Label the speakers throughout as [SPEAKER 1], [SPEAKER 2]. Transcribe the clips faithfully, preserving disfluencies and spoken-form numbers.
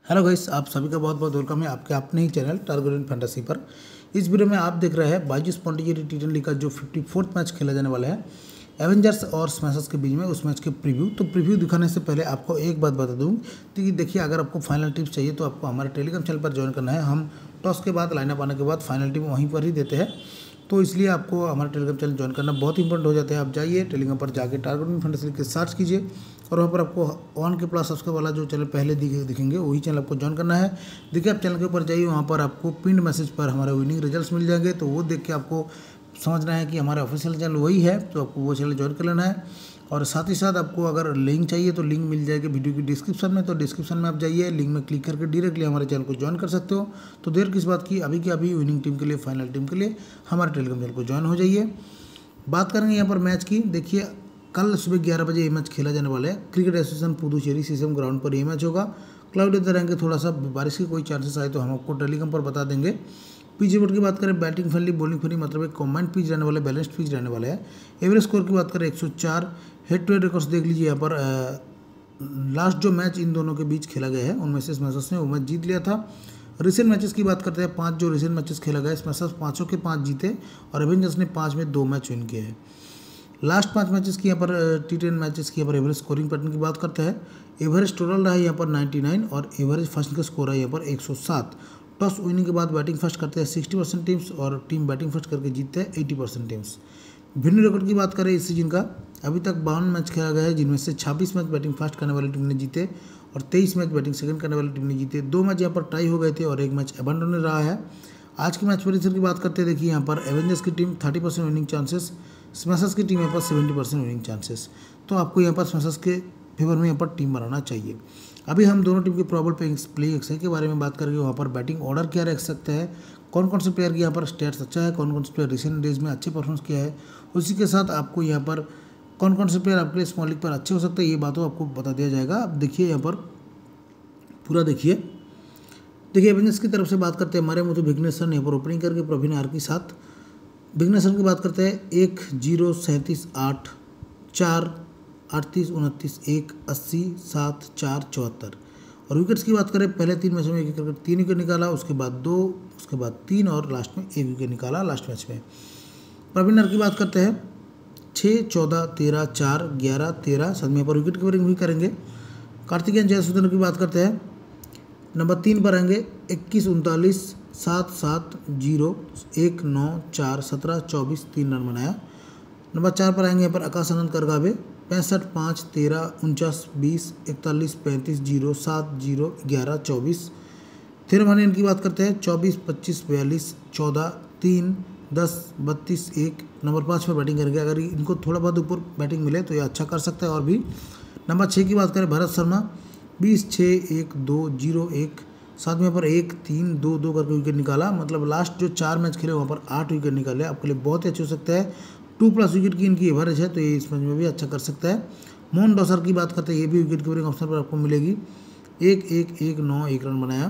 [SPEAKER 1] Hello guys, आप सभी का बहुत बहुत वेलकम है आपके अपने ही चैनल टारगेट फैंटेसी पर। इस वीडियो में आप देख रहे हैं बाईजूस पॉन्डिचेरी टी ट्वेंटी का जो फिफ्टी फोर्थ मैच खेला जाने वाला है एवेंजर्स और स्मैशर्स के बीच में, उस मैच के प्रीव्यू। तो प्रीव्यू दिखाने से पहले आपको एक बात बता दूं कि देखिए, अगर आपको फाइनल टिप्स चाहिए तो आपको हमारे टेलीग्राम चैनल पर ज्वाइन करना है। हम टॉस के बाद लाइनअप आने के बाद फाइनल टिप वहीं पर ही देते हैं, तो इसलिए आपको हमारा टेलीग्राम चैनल ज्वाइन करना बहुत इंपॉर्टेंट हो जाता है। आप जाइए टेलीग्राम पर जाके टारगेट फैंटेसी के सर्च कीजिए और वहाँ पर आपको वन के प्लस सब्सक्राइब वाला जो चैनल पहले दिखेंगे वही चैनल आपको ज्वाइन करना है। देखिए, आप चैनल के ऊपर जाइए, वहाँ पर आपको पिंड मैसेज पर हमारे विनिंग रिजल्ट्स मिल जाएंगे, तो वो देख के आपको समझना है कि हमारा ऑफिशियल चैनल वही है, तो आपको वो चैनल ज्वाइन कर लेना है। और साथ ही साथ आपको अगर लिंक चाहिए तो लिंक मिल जाएगी वीडियो की डिस्क्रिप्शन में, तो डिस्क्रिप्शन में आप जाइए, लिंक में क्लिक करके डायरेक्टली हमारे चैनल को ज्वाइन कर सकते हो। तो देर किस बात की, अभी की अभी विनिंग टीम के लिए, फाइनल टीम के लिए हमारे टेलीग्राम चैनल को ज्वाइन हो जाइए। बात करेंगे यहाँ पर मैच की। देखिए, कल सुबह ग्यारह बजे ये मैच खेला जाने वाला है cricket association Puducherry Siechem ground पर ये मैच होगा। क्लाउडी वेदर रहेंगे, थोड़ा सा बारिश की कोई चांसेस आए तो हम आपको टेलीग्राम पर बता देंगे। पिच बोर्ड की बात करें, बैटिंग फ्रेंडली बॉलिंग फ्री, मतलब एक कॉम्बाइंड पिच रहने वाला है, बैलेंस्ड पिच रहने वाला है। एवरेज स्कोर की बात करें एक सौ चार। हेड टू हेड रिकॉर्ड्स देख लीजिए यहाँ पर। लास्ट जो मैच इन दोनों के बीच खेला गया है उनमें से स्मैशर्स ने वो मैच जीत लिया था। रिसेंट मैचेस की बात करते हैं, पांच जो रिसेंट मैचेस खेला गया स्मैशर्स पाँचों के पाँच जीते और एवेंजर्स ने पाँच में दो मैच विन किए हैं। लास्ट पाँच मैचेस की यहाँ पर टी टेन मैचेस की यहाँ पर एवरेज स्कोरिंग पैटर्न की बात करते हैं। एवरेज टोटल रहा है यहाँ पर निन्यानवे और एवरेज फर्स्ट का स्कोर है यहाँ पर एक सौ सात। टॉस विनिंग के बाद बैटिंग फर्स्ट करते हैं सिक्सटी परसेंट टीम्स और टीम बैटिंग फर्स्ट करके जीतते हैं एटी परसेंट टीम्स। भिन्न रिकॉर्ड की बात करें इस सीजन का, अभी तक बावन मैच खेला गया है, जिनमें से छब्बीस मैच बैटिंग फर्स्ट करने वाली टीम ने जीते और तेईस मैच बैटिंग सेकंड करने वाली टीम ने जीते। दो मैच यहाँ पर टाई हो गए थे और एक मैच एबंडन रहा है। आज की मैच प्रेडिक्शन की बात करते हैं, देखिए यहाँ पर एवेंजर्स की team thirty percent winning chances, Smashers की टीम यहाँ पर सेवेंटी परसेंट विनिंग चांसेस। तो आपको यहाँ पर स्मैशर्स के फेवर में यहाँ पर टीम बनाना चाहिए। अभी हम दोनों टीम के प्रॉबल प्ले एक्शन के बारे में बात करेंगे। वहाँ पर बैटिंग ऑर्डर क्या रख सकते हैं, कौन कौन से प्लेयर की यहाँ पर स्टेट्स अच्छा है, कौन कौन से प्लेयर रिसेंट डेज में अच्छे परफॉर्मेंस किया है, उसी के साथ आपको यहाँ पर कौन कौन से प्लेयर आपके लिए स्मॉल लीग पर अच्छे हो सकते हैं, ये बातों आपको बता दिया जाएगा। अब देखिए यहाँ पर पूरा देखिए देखिए एवेंजर्स की तरफ से बात करते हैं, हमारे मुझे विघ्नेश्वर यहाँ पर ओपनिंग करके प्रवीण आर के साथ। विघ्नेश्वर की बात करते हैं, एक जीरो सैंतीस आठ चार अड़तीस उनतीस एक अस्सी सात चार चौहत्तर। और विकेट्स की बात करें, पहले तीन मैचों में एक एक तीन विकेट निकाला, उसके बाद दो, उसके बाद तीन और लास्ट में एक विकेट निकाला लास्ट मैच में। प्रवीण आर की बात करते हैं, छः चौदह तेरह चार ग्यारह तेरह, साथ में यहाँ पर विकेट कीपिंग भी करेंगे। कार्तिकेयन जयसूर्य की बात करते हैं, नंबर तीन पर आएंगे, इक्कीस उनतालीस सात सात जीरो एक नौ चार सत्रह चौबीस, तीन रन बनाया। नंबर चार पर आएंगे यहाँ पर आकाश आनंद करगावे, पैंसठ पाँच तेरह उनचास बीस इकतालीस पैंतीस जीरो सात जीरो ग्यारह चौबीस। थिरमानियन की बात करते हैं, चौबीस पच्चीस बयालीस चौदह तीन दस बत्तीस एक। नंबर पाँच पर बैटिंग करेंगे, अगर इनको थोड़ा बहुत ऊपर बैटिंग मिले तो ये अच्छा कर सकता है और भी। नंबर छः की बात करें, भरत शर्मा, बीस छः एक दो जीरो एक, साथ में यहाँ पर एक तीन दो दो करके विकेट निकाला, मतलब लास्ट जो चार मैच खेले वहाँ पर आठ विकेट निकाले, आपके लिए बहुत ही अच्छे हो सकता है। टू प्लस विकेट की इनकी एवरेज है, तो ये इस मैच में भी अच्छा कर सकता है। मोहन डॉसर की बात करते हैं, ये भी विकेट कीपिंग ऑप्शन पर आपको मिलेगी, एक एक एक नौ एक रन बनाया।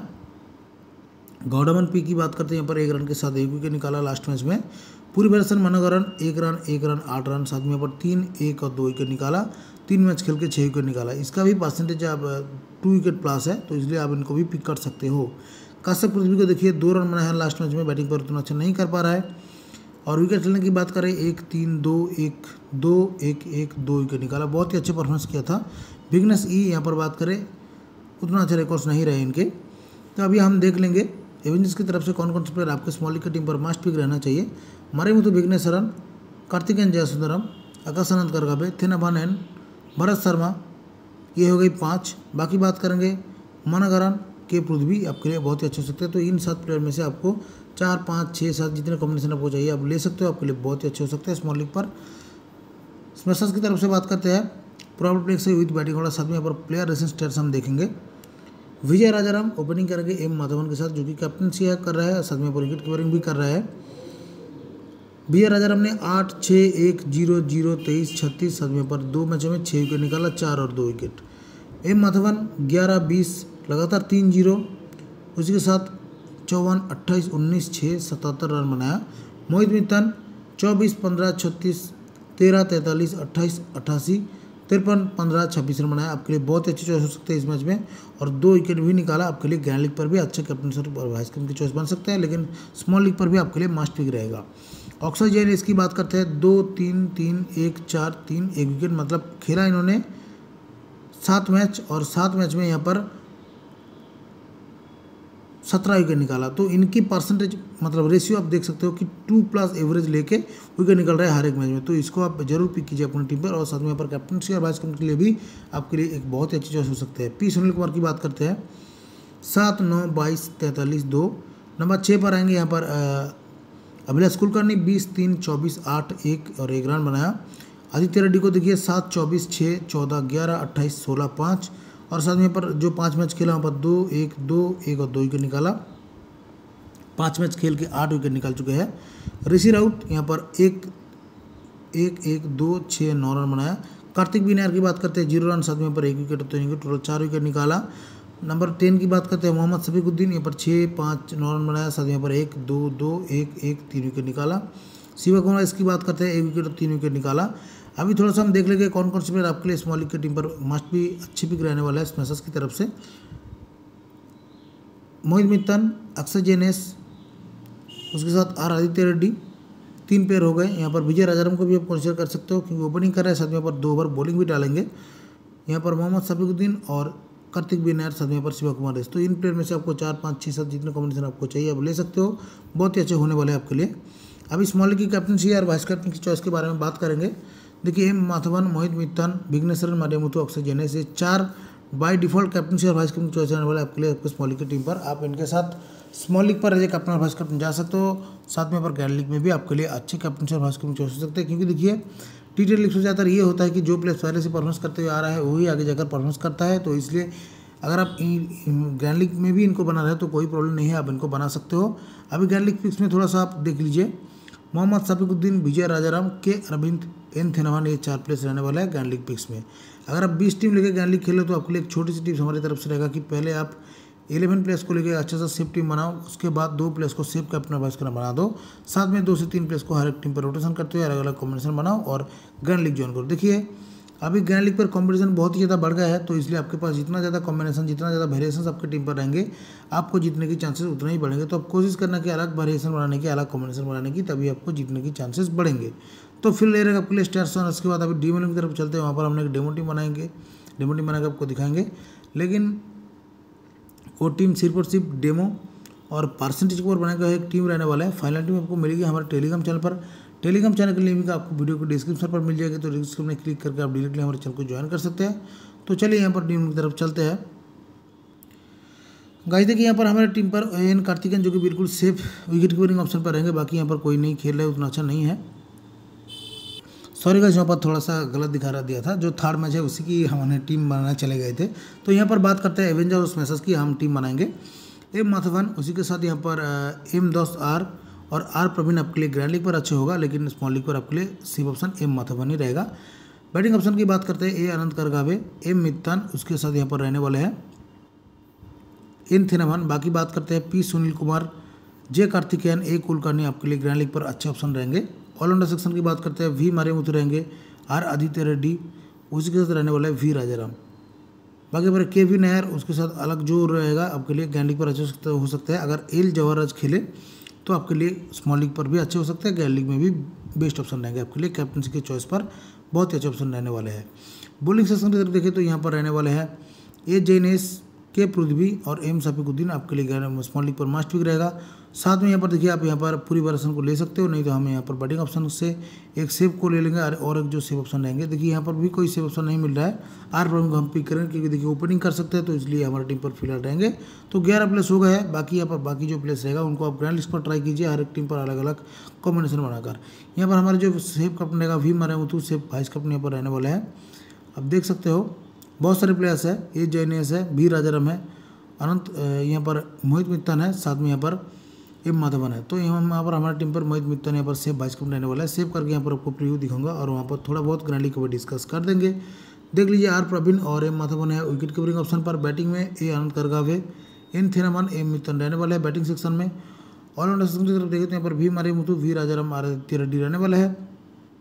[SPEAKER 1] गौडमन पी की बात करते हैं, यहाँ पर एक रन के साथ एक विकेट निकाला लास्ट मैच में। पूरी वर्षन मनोगरन एक रन एक रन आठ रन, साथ में यहाँ पर तीन एक और दो विकेट निकाला, तीन मैच खेल के छः विकेट निकाला। इसका भी परसेंटेज आप टू विकेट प्लस है, तो इसलिए आप इनको भी पिक कर सकते हो। काश्यप पृथ्वी को देखिए, दो रन बनाया है लास्ट मैच में, बैटिंग पर उतना अच्छा नहीं कर पा रहा है। और विकेट लेने की बात करें, एक तीन दो एक दो एक एक दो विकेट निकाला, बहुत ही अच्छे परफॉर्मेंस किया था। विघ्नेश ई यहाँ पर बात करें, उतना अच्छे रिकॉर्ड्स नहीं रहे इनके। तो अभी हम देख लेंगे एवेंजर्स की तरफ से कौन कौन से प्लेयर आपके स्मॉल लीग की टीम पर मस्ट पिक रहना चाहिए। हमारे में तो विघ्नेश्वरन, कार्तिकेयन जयसूर्यम, आकाश आनंद करगावे, थिरमानियन, भरत शर्मा, ये हो गई पाँच। बाकी बात करेंगे मनोगरन के पृथ्वी, आपके लिए बहुत ही अच्छे हो सकते हैं। तो इन सात प्लेयर में से आपको चार पाँच छः सात जितने कॉम्बिनेशन आपको चाहिए आप ले सकते हो, आपके लिए बहुत ही अच्छे हो सकते हैं स्मॉल लीग पर। स्मैशर्स की तरफ से बात करते हैं, प्रॉबल प्ले से विद बैटिंग ऑर्डर, साथ में यहाँ पर प्लेयर रेसेंट स्टेट्स हम देखेंगे। विजय राजाराम ओपनिंग करेंगे एम माधवन के साथ, जो कि कैप्टनसी कर रहा है, साथ में विकेट कीपिंग भी कर रहा है। विजय राजाराम ने आठ छः एक जीरो जीरो तेईस छत्तीस, साथ में पर दो मैचों में छः विकेट निकाला, चार और दो विकेट। एम माधवन ग्यारह बीस लगातार तीन जीरो, उसी के साथ चौवन अट्ठाईस उन्नीस छः सतहत्तर रन बनाया। मोहित मित्तन चौबीस पंद्रह छत्तीस तेरह तैंतालीस अट्ठाईस अट्ठासी तिरपन पंद्रह छब्बीस रन बनाया, आपके लिए बहुत अच्छी चॉइस हो सकते हैं इस मैच में। और दो विकेट भी निकाला, आपके लिए ग्रैंड लीग पर भी अच्छा कैप्टन और वाइस कैप्टन की चॉइस बन सकता है, लेकिन स्मॉल लीग पर भी आपके लिए मस्ट पिक रहेगा। अक्षय जैन इसकी बात करते हैं, दो तीन तीन एक चार तीन एक विकेट, मतलब खेला इन्होंने सात मैच और सात मैच में यहाँ पर सत्रह विकेट निकाला। तो इनकी परसेंटेज मतलब रेशियो आप देख सकते हो कि टू प्लस एवरेज लेके विकेट निकल रहा है हर एक मैच में। तो इसको आप जरूर पिक कीजिए अपनी टीम पर, और साथ में यहाँ पर कैप्टनसी और वाइस कैप्टन के लिए भी आपके लिए एक बहुत ही अच्छी चॉइस हो सकते हैं। पी सुनील कुमार की बात करते हैं, सात नौ बाईस तैंतालीस दो। नंबर छः पर आएंगे यहाँ पर अभिलाष कुलकर्णी, बीस तीन चौबीस आठ एक और एक रन बनाया। आदित्य रेड्डी को देखिए, सात चौबीस छः चौदह ग्यारह अट्ठाईस सोलह पाँच, और साथ में पर जो पाँच मैच खेला वहाँ पर दो एक दो एक और दो विकेट निकाला। पाँच मैच खेल के आठ विकेट निकाल चुके हैं। ऋषि राउत यहाँ पर एक एक एक दो छः नौ रन बनाया। कार्तिक बिनार की बात करते हैं, जीरो रन, साथ में पर एक विकेट तो इनके टोटल चार विकेट निकाला। नंबर टेन की बात करते हैं, मोहम्मद शफीकुद्दीन, यहाँ पर छः पाँच नौ रन बनाया, साथ में पर एक दो दो एक एक तीन विकेट निकाला। शिवा कुमार इसकी बात करते हैं, एक विकेट और तीन विकेट निकाला। अभी थोड़ा सा हम देख लेंगे कौन कौन से प्लेयर आपके लिए स्मॉल लीग की टीम पर मस्ट भी अच्छी पिक रहने वाला है स्मैशर्स की तरफ से। मोहित मित्तन, अक्षय जैनेस, उसके साथ आर आदित्य रेड्डी, तीन पेयर हो गए। यहाँ पर विजय राजाराम को भी आप कंसिडर कर सकते हो क्योंकि ओपनिंग कर रहे हैं, साथ में यहाँ पर दो ओवर बॉलिंग भी डालेंगे। यहाँ पर मोहम्मद शफीकुद्दीन और कार्तिक बिनार, साथ में यहाँ पर शिवा कुमार रेस। तो इन प्लेयर में से आपको चार पाँच छः सात जितने कॉम्बिनेशन आपको चाहिए आप ले सकते हो, बहुत ही अच्छे होने वाले हैं आपके लिए। अभी स्मॉल लीग की कैप्टनसी और वाइस कैप्टन की चॉइस के बारे में बात करेंगे। देखिए, एम माथवन, मोहित मित्तन, विघ्नेश्वरन, मारियामुथु, अक्षय जैनेस, ये चार बाय डिफॉल्ट कैप्टनसी और वाइस कैप्टन की चॉइस रहने वाले आपके लिए आपको स्मॉल लीग की टीम पर। आप इनके साथ स्मॉल लीग पर एज ए कैप्टन और वाइस कैप्टन जा सकते हो, साथ में पर ग्रैंड लीग में भी आपके लिए अच्छे कैप्टनसी और वाइस कैप्टन चॉइस हो सकते हैं। क्योंकि देखिए, टी ट्वेंटी लीग से ज़्यादातर ये होता है कि जो प्लेयर पहले से परफॉर्मेंस करते हुए आ रहा है वही आगे जाकर परफॉर्मेंस करता है। तो इसलिए अगर आप ग्रैंड लीग में भी इनको बना रहे हो तो कोई प्रॉब्लम नहीं है, आप इनको बना सकते हो। अभी ग्रैंड लीग पिक्स में थोड़ा सा आप देख लीजिए, मोहम्मद शफीकुद्दीन, विजय राजाराम, के अरविंद, एन थेनावान, ये चार प्लेयर्स रहने वाला है ग्रैंड लीग पिक्स में। अगर आप बीस टीम लेकर ग्रैंड लीग खेलो तो आपके लिए एक छोटी सी टिप्स हमारी तरफ से रहेगा कि पहले आप इलेवन प्लेयर्स को लेकर अच्छा सा सेफ टीम बनाओ, उसके बाद दो प्लेयर्स को सेफ कैप्टन और वाइस कैप्टन बना दो, साथ में दो से तीन प्लेयर्स को हर एक टीम पर रोटेशन करते हुए अलग अलग कॉम्बिनेशन बनाओ और ग्रैंड लीग ज्वाइन करो। देखिए, अभी ग्रैंड लीग पर कॉम्पिटिशन बहुत ही ज़्यादा बढ़ गया है, तो इसलिए आपके पास जितना ज़्यादा कॉम्बिनेशन, जितना ज़्यादा वेरिएशन आपकी टीम पर रहेंगे, आपको जीतने की चांसेस उतना ही बढ़ेंगे। तो आप कोशिश करना कि अलग वेरिएशन बनाने की, अलग कॉम्बिनेशन बनाने की, तभी आपको जीतने की चांसेस बढ़ेंगे। तो फिर ले रहेगा आपके लिए स्टार्स वन। उसके बाद अभी डीमो की तरफ चलते हैं, वहाँ पर हमने एक डेमो टीम बनाएंगे, डेमो टीम बनाकर आपको दिखाएंगे। लेकिन वो टीम सिर्फ और सिर्फ डेमो और परसेंटेज के ऊपर बनाएगा एक टीम रहने वाला है। फाइनल टीम आपको मिलेगी हमारे टेलीग्राम चैनल पर। टेलीग्राम चैनल के लिंक आपको वीडियो को डिस्क्रिप्शन पर मिल जाएगी, तो डिस्क्रिप्शन में क्लिक करके आप डायरेक्टली हमारे चैनल को ज्वाइन कर सकते हैं। तो चलिए यहाँ पर टीम की तरफ चलते हैं। गाइस देखिए, यहाँ पर हमारे टीम पर एन कार्तिकेयन जो कि बिल्कुल सेफ विकेट कीपिंग ऑप्शन पर रहेंगे, बाकी यहाँ पर कोई नहीं खेल रहा है, उतना अच्छा नहीं है। सॉरी गाइस, यहाँ पर थोड़ा सा गलत दिखा रहा दिया था, जो थर्ड मैच है उसी की हमने टीम बनाना चले गए थे। तो यहाँ पर बात करते हैं एवेंजर और स्मैशर्स की, हम टीम बनाएंगे। एम माथवन, उसी के साथ यहाँ पर एम दस आर और आर प्रवीण आपके लिए ग्रैंड लीग पर अच्छे होगा, लेकिन स्मॉल लीग पर आपके लिए सेफ ऑप्शन एम माथवन ही रहेगा। बैटिंग ऑप्शन की बात करते हैं, ए अनंत करगावे, एम मित्तन, उसके साथ यहाँ पर रहने वाले हैं एन थेनावान। बाकी बात करते हैं P Sunil Kumar, J Karthikeyan, A Kulkarni आपके लिए ग्रैंड लीग पर अच्छे ऑप्शन रहेंगे। ऑलराउंडर सेक्शन की बात करते हैं, वी मारियामुथु रहेंगे, आर आदित्य रेड्डी, उसी के साथ रहने वाला है वी राजाराम। बाकी पर के वी नायर, उसके साथ अलग जो रहेगा आपके लिए ग्रैंड लीग पर अच्छे हो सकता है। अगर एल जवाहराज खेले तो आपके लिए स्मॉल लीग पर भी अच्छे हो सकते हैं, ग्रैंड लीग में भी बेस्ट ऑप्शन रहेंगे आपके लिए। कैप्टनसी के चॉइस पर बहुत ही अच्छे ऑप्शन रहने वाले हैं। बॉलिंग सेक्शन की तरफ देखें तो यहाँ पर रहने वाले हैं ए जैनेस, के पृथ्वी और एम शफीकुद्दीन आपके लिए स्मॉल लीग पर मस्ट पिक रहेगा। साथ में यहाँ पर देखिए, आप यहाँ पर पूरी वर्सन को ले सकते हो, नहीं तो हम यहाँ पर बैटिंग ऑप्शन से एक सेव को ले लेंगे और एक जो सेव ऑप्शन रहेंगे। देखिए, यहाँ पर भी कोई सेव ऑप्शन नहीं मिल रहा है, आर प्रॉब्लम को हम पिक करेंगे क्योंकि देखिए ओपनिंग कर सकते हैं, तो इसलिए हमारी टीम पर फिलहाल रहेंगे। तो ग्यारह प्लेस हो गए हैं, बाकी यहाँ पर बाकी जो प्लेस रहेगा उनको आप ग्रैंड लिस्ट पर ट्राई कीजिए, हर एक टीम पर अलग अलग कॉम्बिनेशन बनाकर। यहाँ पर हमारे जो सेव कैप्टन रहेगा V Mariyamuthu, safe vice captain यहाँ पर रहने वाले हैं। आप देख सकते हो बहुत सारे प्लेयर्स है, ए जैनेस है, वी राजाराम है, अनंत यहाँ पर मोहित मित्तन है, साथ में यहाँ पर एम माधवन है। तो यहाँ पर हमारी टीम पर मोहित मित्तन यहाँ पर सेव वाइस कैप्टन रहने वाला है। सेव करके यहाँ पर आपको प्रीव्यू दिखाऊंगा और वहाँ पर थोड़ा बहुत ग्रैंड लीग को भी डिस्कस कर देंगे। देख लीजिए, आर प्रवीण और एम माधवन है विकेट कीपिंग ऑप्शन पर। बैटिंग में ए अनंत करगावे, एन थेनावान, एम मित्तन रहने वाले हैं बैटिंग सेक्शन में। ऑलराउंडर सेक्शन की तरफ देखें तो यहाँ पर वी मारियामुथु, वी राजाराम, आदित्य रेड्डी रहने वाले हैं।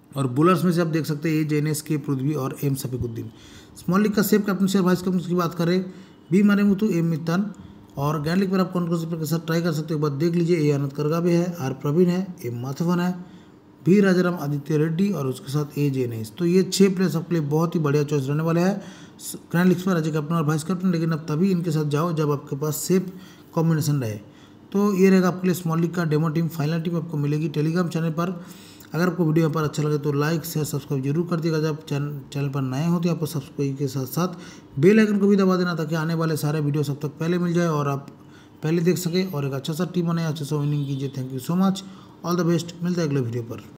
[SPEAKER 1] और बॉलर्स में से आप देख सकते हैं ए जेनेस के पृथ्वी और एम सफीकुद्दीन। स्मॉल लीग का सेफ कैप्टनसी और वाइस कैप्टनसी की बात करें बी मारेमुथु, एम मितान। और ग्रैंड लीग पर आप कौन कौन से प्लेयर के साथ ट्राई कर सकते हो एक बार देख लीजिए। ए आनंद करगावे है, आर प्रवीण है, एम माथवन है, भी राजाराम आदित्य रेड्डी और उसके साथ ए जेनेस। तो ये छः प्लेयर्स आपके लिए बहुत ही बढ़िया चॉइस रहने वाले हैं ग्रैंड लीग पर एज ए कैप्टन और वाइस कैप्टन। लेकिन अब तभी इनके साथ जाओ जब आपके पास सेफ कॉम्बिनेशन रहे। तो ये रहेगा आपके लिए स्मॉल लीग का डेमो टीम। फाइनल टीम आपको मिलेगी टेलीग्राम चैनल पर। अगर आपको वीडियो यहाँ पर अच्छा लगे तो लाइक शेयर सब्सक्राइब जरूर कर दिएगा। जब चैनल चैनल पर नए हो तो आपको सब्सक्राइब के साथ साथ बेल आइकन को भी दबा देना ताकि आने वाले सारे वीडियो सब तक पहले मिल जाए और आप पहले देख सके और एक अच्छा सा टीम बनाए, अच्छा सा विनिंग कीजिए। Thank you so much, all the best. मिलता है अगले वीडियो पर।